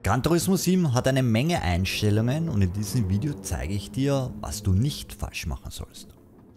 Gran Turismo 7 hat eine Menge Einstellungen und in diesem Video zeige ich dir, was du nicht falsch machen sollst.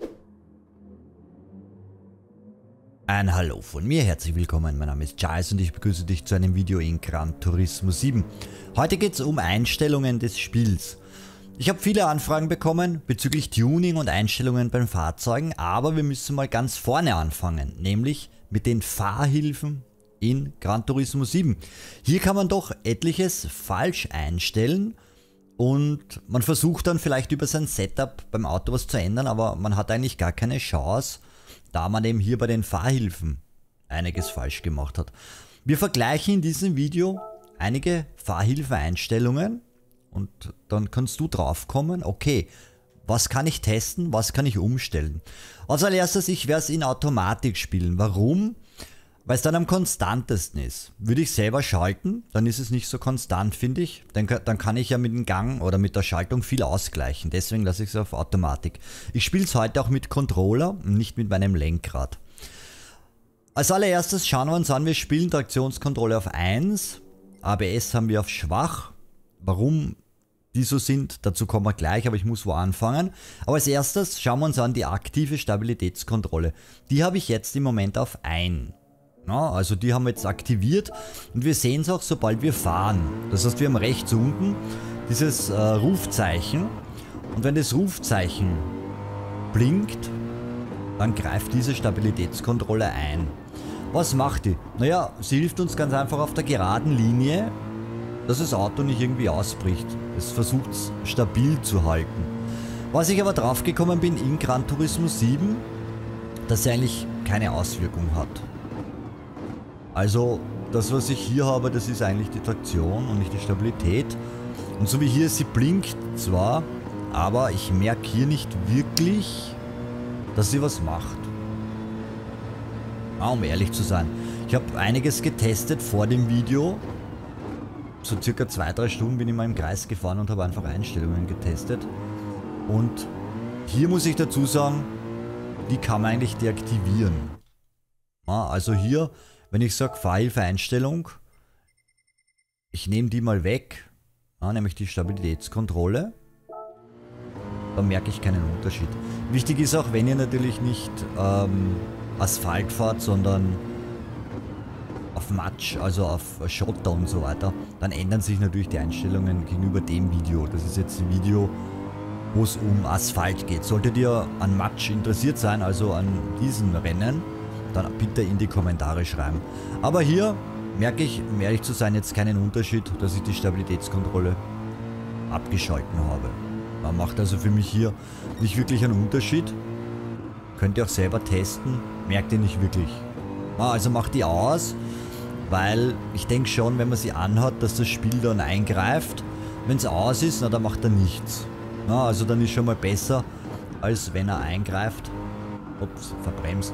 Ein Hallo von mir, herzlich willkommen, mein Name ist Giles und ich begrüße dich zu einem Video in Gran Turismo 7. Heute geht es um Einstellungen des Spiels. Ich habe viele Anfragen bekommen bezüglich Tuning und Einstellungen beim Fahrzeugen, aber wir müssen mal ganz vorne anfangen, nämlich mit den Fahrhilfen in Gran Turismo 7. Hier kann man doch etliches falsch einstellen und man versucht dann vielleicht über sein Setup beim Auto was zu ändern, aber man hat eigentlich gar keine Chance, da man eben hier bei den Fahrhilfen einiges falsch gemacht hat. Wir vergleichen in diesem Video einige Fahrhilfeeinstellungen und dann kannst du drauf kommen, okay, was kann ich testen, was kann ich umstellen. Als allererstes, ich werde es in Automatik spielen. Warum? Weil es dann am konstantesten ist. Würde ich selber schalten, dann ist es nicht so konstant, finde ich. Dann kann ich ja mit dem Gang oder mit der Schaltung viel ausgleichen. Deswegen lasse ich es auf Automatik. Ich spiele es heute auch mit Controller und nicht mit meinem Lenkrad. Als allererstes schauen wir uns an, wir spielen Traktionskontrolle auf 1. ABS haben wir auf schwach. Warum die so sind, dazu kommen wir gleich, aber ich muss wo anfangen. Aber als erstes schauen wir uns an die aktive Stabilitätskontrolle. Die habe ich jetzt im Moment auf 1. Ja, also die haben wir jetzt aktiviert und wir sehen es auch, sobald wir fahren. Das heißt, wir haben rechts unten dieses Rufzeichen und wenn das Rufzeichen blinkt, dann greift diese Stabilitätskontrolle ein. Was macht die? Naja, sie hilft uns ganz einfach auf der geraden Linie, dass das Auto nicht irgendwie ausbricht. Es versucht es stabil zu halten. Was ich aber drauf gekommen bin in Gran Turismo 7, dass sie eigentlich keine Auswirkung hat. Also das, was ich hier habe, das ist eigentlich die Traktion und nicht die Stabilität. Und so wie hier, sie blinkt zwar, aber ich merke hier nicht wirklich, dass sie was macht. Um ehrlich zu sein. Ich habe einiges getestet vor dem Video. So circa 2-3 Stunden bin ich mal im Kreis gefahren und habe einfach Einstellungen getestet. Und hier muss ich dazu sagen, die kann man eigentlich deaktivieren. Also hier, wenn ich sage Fahrhilfeeinstellung, ich nehme die mal weg, nämlich die Stabilitätskontrolle, dann merke ich keinen Unterschied. Wichtig ist auch, wenn ihr natürlich nicht Asphalt fahrt, sondern auf Matsch, also auf Schotter und so weiter, dann ändern sich natürlich die Einstellungen gegenüber dem Video. Das ist jetzt ein Video, wo es um Asphalt geht. Solltet ihr an Matsch interessiert sein, also an diesen Rennen, dann bitte in die Kommentare schreiben. Aber hier merke ich, um ehrlich zu sein, jetzt keinen Unterschied, dass ich die Stabilitätskontrolle abgeschalten habe. Man macht also für mich hier nicht wirklich einen Unterschied. Könnt ihr auch selber testen, merkt ihr nicht wirklich. Also macht die aus, weil ich denke schon, wenn man sie anhat, dass das Spiel dann eingreift. Wenn es aus ist, na, dann macht er nichts. Also dann ist schon mal besser, als wenn er eingreift. Ups, verbremst.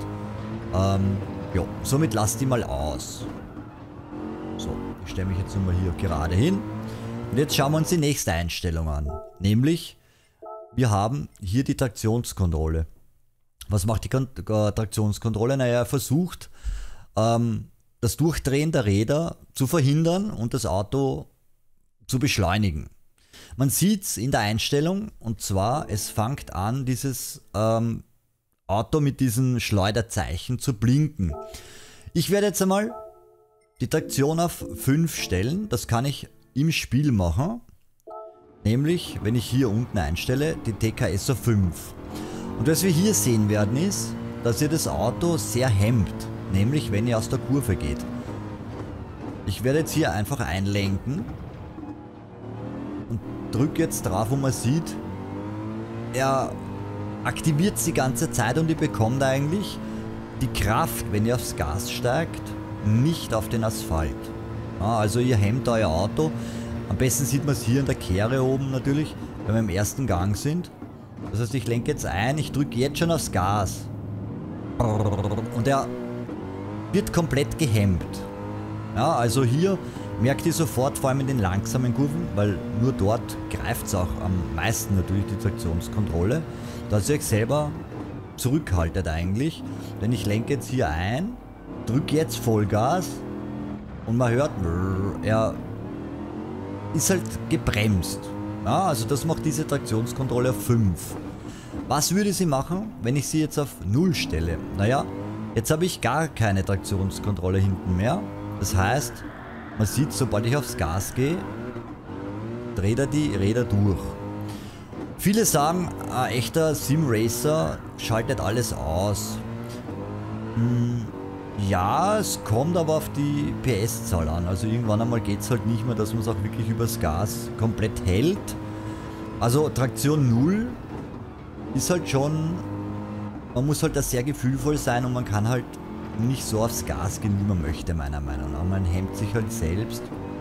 Ja, somit lasst die mal aus. So, ich stelle mich jetzt nochmal hier gerade hin. Und jetzt schauen wir uns die nächste Einstellung an. Nämlich, wir haben hier die Traktionskontrolle. Was macht die Traktionskontrolle? Naja, er versucht, das Durchdrehen der Räder zu verhindern und das Auto zu beschleunigen. Man sieht es in der Einstellung, und zwar, es fängt an, dieses Auto mit diesem Schleuderzeichen zu blinken. Ich werde jetzt einmal die Traktion auf 5 stellen. Das kann ich im Spiel machen. Nämlich, wenn ich hier unten einstelle, die TKS auf 5. Und was wir hier sehen werden ist, dass ihr das Auto sehr hemmt. Nämlich, wenn ihr aus der Kurve geht. Ich werde jetzt hier einfach einlenken. Und drücke jetzt drauf, wo man sieht, er aktiviert es die ganze Zeit und ihr bekommt eigentlich die Kraft, wenn ihr aufs Gas steigt, nicht auf den Asphalt. Also ihr hemmt euer Auto. Am besten sieht man es hier in der Kehre oben natürlich, wenn wir im ersten Gang sind. Das heißt, ich lenke jetzt ein, ich drücke jetzt schon aufs Gas. Und er wird komplett gehemmt. Also hier merkt ihr sofort, vor allem in den langsamen Kurven, weil nur dort greift es auch am meisten natürlich die Traktionskontrolle, dass ihr euch selber zurückhaltet eigentlich. Denn ich lenke jetzt hier ein, drücke jetzt Vollgas und man hört, er ist halt gebremst. Ja, also das macht diese Traktionskontrolle auf 5. Was würde sie machen, wenn ich sie jetzt auf 0 stelle? Naja, jetzt habe ich gar keine Traktionskontrolle hinten mehr. Das heißt, man sieht, sobald ich aufs Gas gehe, dreht er die Räder durch. Viele sagen, ein echter Sim-Racer schaltet alles aus. Ja, es kommt aber auf die PS-Zahl an. Also irgendwann einmal geht es halt nicht mehr, dass man es auch wirklich übers Gas komplett hält. Also Traktion 0 ist halt schon... Man muss halt da sehr gefühlvoll sein und man kann halt nicht so aufs Gas gehen, wie man möchte, meiner Meinung nach. Man hemmt sich halt selbst.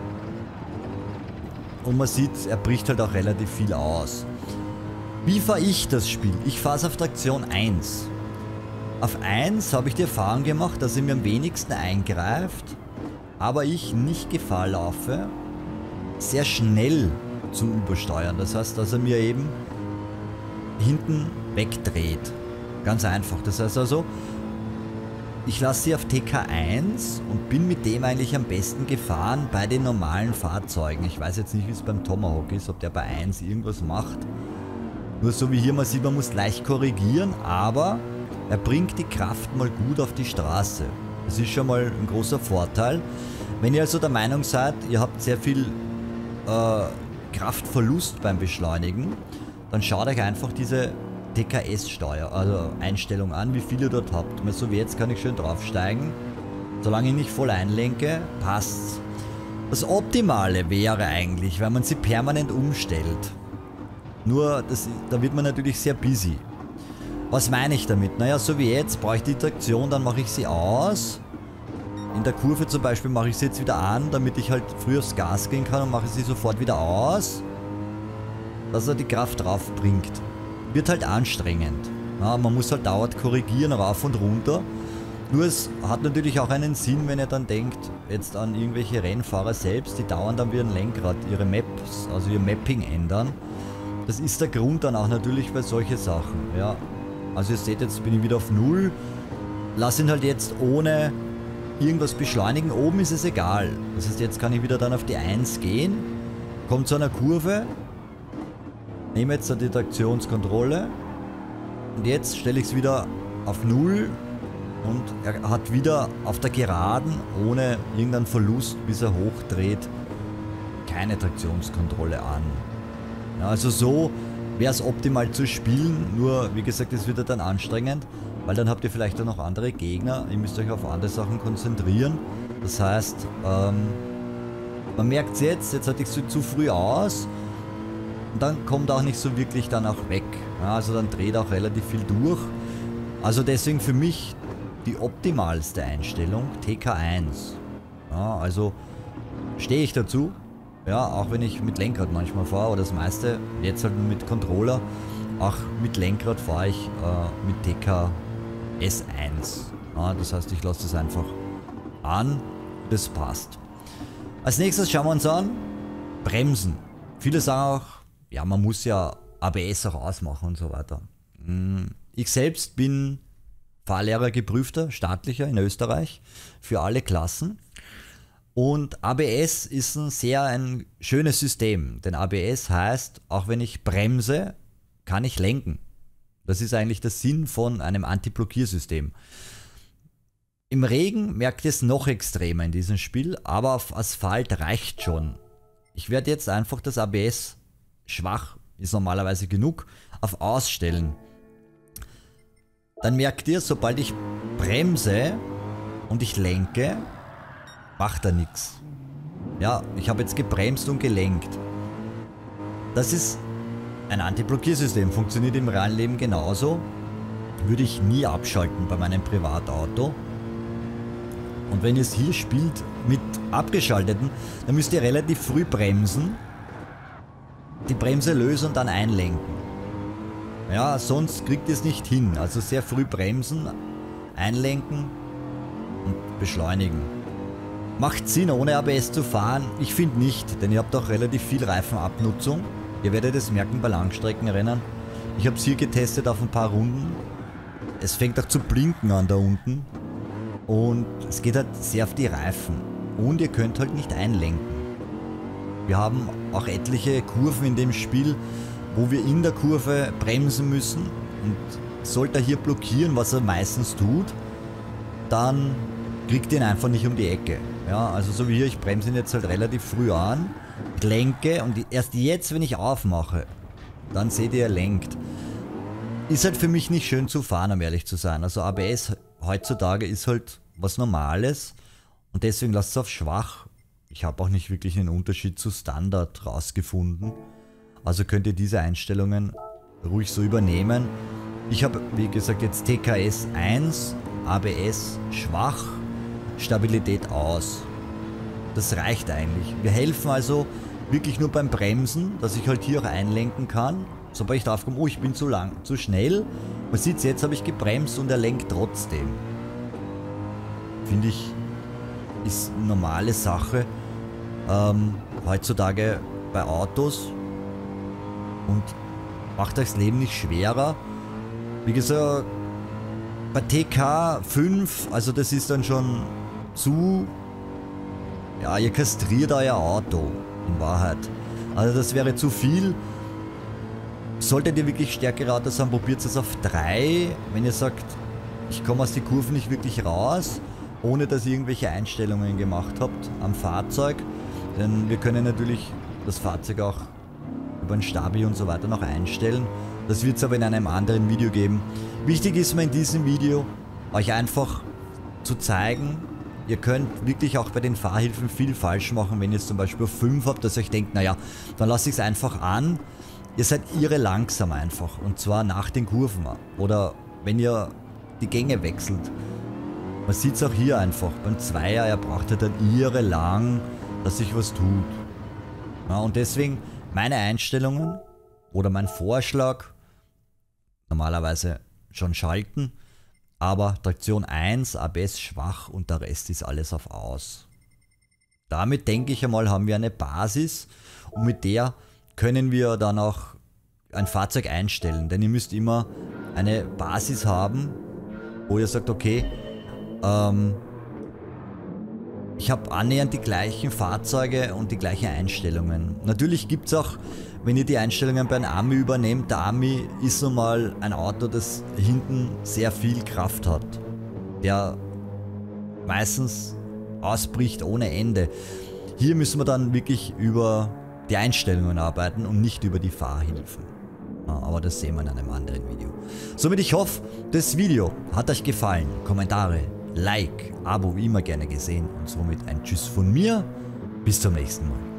Und man sieht, er bricht halt auch relativ viel aus. Wie fahre ich das Spiel? Ich fahre es auf Traktion 1. Auf 1 habe ich die Erfahrung gemacht, dass er mir am wenigsten eingreift, aber ich nicht Gefahr laufe, sehr schnell zu übersteuern. Das heißt, dass er mir eben hinten wegdreht. Ganz einfach. Das heißt also, ich lasse sie auf TK1 und bin mit dem eigentlich am besten gefahren bei den normalen Fahrzeugen. Ich weiß jetzt nicht, wie es beim Tomahawk ist, ob der bei 1 irgendwas macht. Nur so wie hier, man sieht, man muss leicht korrigieren, aber er bringt die Kraft mal gut auf die Straße. Das ist schon mal ein großer Vorteil. Wenn ihr also der Meinung seid, ihr habt sehr viel Kraftverlust beim Beschleunigen, dann schaut euch einfach diese TKS-Steuer, also Einstellung an, wie viel ihr dort habt. So wie jetzt kann ich schön draufsteigen. Solange ich nicht voll einlenke, passt's. Das Optimale wäre eigentlich, wenn man sie permanent umstellt. Nur, da wird man natürlich sehr busy. Was meine ich damit? Naja, so wie jetzt, brauche ich die Traktion, dann mache ich sie aus. In der Kurve zum Beispiel mache ich sie jetzt wieder an, damit ich halt früh aufs Gas gehen kann und mache sie sofort wieder aus. Dass er die Kraft drauf bringt. Wird halt anstrengend. Ja, man muss halt dauernd korrigieren, rauf und runter. Nur es hat natürlich auch einen Sinn, wenn ihr dann denkt, jetzt an irgendwelche Rennfahrer selbst, die dauernd dann wie ein Lenkrad ihre Maps, also ihr Mapping ändern. Das ist der Grund dann auch natürlich bei solchen Sachen. Ja. Also ihr seht, jetzt bin ich wieder auf 0. Lass ihn halt jetzt ohne irgendwas beschleunigen. Oben ist es egal. Das heißt, jetzt kann ich wieder dann auf die 1 gehen. Kommt zu einer Kurve. Nehme jetzt die Traktionskontrolle. Und jetzt stelle ich es wieder auf 0. Und er hat wieder auf der Geraden, ohne irgendeinen Verlust, bis er hochdreht, keine Traktionskontrolle an. Ja, also so wäre es optimal zu spielen, nur wie gesagt, es wird dann anstrengend, weil dann habt ihr vielleicht auch noch andere Gegner, ihr müsst euch auf andere Sachen konzentrieren. Das heißt, man merkt es jetzt hatte ich es zu früh aus und dann kommt auch nicht so wirklich dann auch weg. Ja, also dann dreht auch relativ viel durch. Also deswegen für mich die optimalste Einstellung TK1. Ja, also stehe ich dazu. Ja, auch wenn ich mit Lenkrad manchmal fahre, oder das meiste, jetzt halt mit Controller, auch mit Lenkrad fahre ich mit TKS1. Ja, das heißt, ich lasse das einfach an, das passt. Als nächstes schauen wir uns an, Bremsen. Viele sagen auch, ja, man muss ja ABS auch ausmachen und so weiter. Ich selbst bin Fahrlehrer geprüfter, staatlicher in Österreich, für alle Klassen. Und ABS ist ein schönes System, denn ABS heißt, auch wenn ich bremse, kann ich lenken. Das ist eigentlich der Sinn von einem Anti-Blockiersystem. Im Regen merkt ihr es noch extremer in diesem Spiel, aber auf Asphalt reicht schon. Ich werde jetzt einfach das ABS, schwach ist normalerweise genug, auf Ausstellen. Dann merkt ihr, sobald ich bremse und ich lenke, macht er nichts. Ja, ich habe jetzt gebremst und gelenkt. Das ist ein Anti-Blockiersystem, funktioniert im realen Leben genauso. Würde ich nie abschalten bei meinem Privatauto. Und wenn ihr es hier spielt mit abgeschalteten, dann müsst ihr relativ früh bremsen, die Bremse lösen und dann einlenken. Ja, sonst kriegt ihr es nicht hin. Also sehr früh bremsen, einlenken und beschleunigen. Macht Sinn, ohne ABS zu fahren? Ich finde nicht, denn ihr habt auch relativ viel Reifenabnutzung. Ihr werdet es merken bei Langstreckenrennen. Ich habe es hier getestet auf ein paar Runden. Es fängt auch zu blinken an da unten. Und es geht halt sehr auf die Reifen. Und ihr könnt halt nicht einlenken. Wir haben auch etliche Kurven in dem Spiel, wo wir in der Kurve bremsen müssen. Und sollte er hier blockieren, was er meistens tut, dann kriegt ihn einfach nicht um die Ecke. Ja, also so wie hier, ich bremse ihn jetzt halt relativ früh an, lenke und erst jetzt, wenn ich aufmache, dann seht ihr, er lenkt. Ist halt für mich nicht schön zu fahren, um ehrlich zu sein. Also ABS heutzutage ist halt was Normales und deswegen lasst es auf schwach. Ich habe auch nicht wirklich einen Unterschied zu Standard rausgefunden. Also könnt ihr diese Einstellungen ruhig so übernehmen. Ich habe, wie gesagt, jetzt TKS 1, ABS schwach, Stabilität aus. Das reicht eigentlich. Wir helfen also wirklich nur beim Bremsen, dass ich halt hier auch einlenken kann. Sobald ich drauf komme, oh, ich bin zu schnell. Man sieht es, jetzt habe ich gebremst und er lenkt trotzdem. Finde ich, ist eine normale Sache. Heutzutage bei Autos und macht euch das Leben nicht schwerer. Wie gesagt, bei TK 5, also das ist dann schon zu, ja, ihr kastriert euer Auto, in Wahrheit. Also das wäre zu viel. Solltet ihr wirklich stärkere Autos haben, probiert es auf 3. Wenn ihr sagt, ich komme aus den Kurven nicht wirklich raus, ohne dass ihr irgendwelche Einstellungen gemacht habt am Fahrzeug. Denn wir können natürlich das Fahrzeug auch über ein Stabi und so weiter noch einstellen. Das wird es aber in einem anderen Video geben. Wichtig ist mir in diesem Video, euch einfach zu zeigen, ihr könnt wirklich auch bei den Fahrhilfen viel falsch machen, wenn ihr es zum Beispiel auf 5 habt, dass ihr euch denkt, naja, dann lasse ich es einfach an. Ihr seid irre langsam einfach und zwar nach den Kurven oder wenn ihr die Gänge wechselt. Man sieht es auch hier einfach, beim Zweier, er braucht ja dann irre lang, dass sich was tut. Ja, und deswegen meine Einstellungen oder mein Vorschlag, normalerweise schon schalten, aber Traktion 1, ABS schwach und der Rest ist alles auf aus. Damit denke ich einmal, haben wir eine Basis und mit der können wir dann auch ein Fahrzeug einstellen, denn ihr müsst immer eine Basis haben, wo ihr sagt, okay, ich habe annähernd die gleichen Fahrzeuge und die gleichen Einstellungen. Natürlich gibt es auch, wenn ihr die Einstellungen bei einem Ami übernehmt, der Ami ist nun mal ein Auto, das hinten sehr viel Kraft hat, der meistens ausbricht ohne Ende. Hier müssen wir dann wirklich über die Einstellungen arbeiten und nicht über die Fahrhilfen. Aber das sehen wir in einem anderen Video. Somit ich hoffe, das Video hat euch gefallen. Kommentare, Like, Abo wie immer gerne gesehen und somit ein Tschüss von mir. Bis zum nächsten Mal.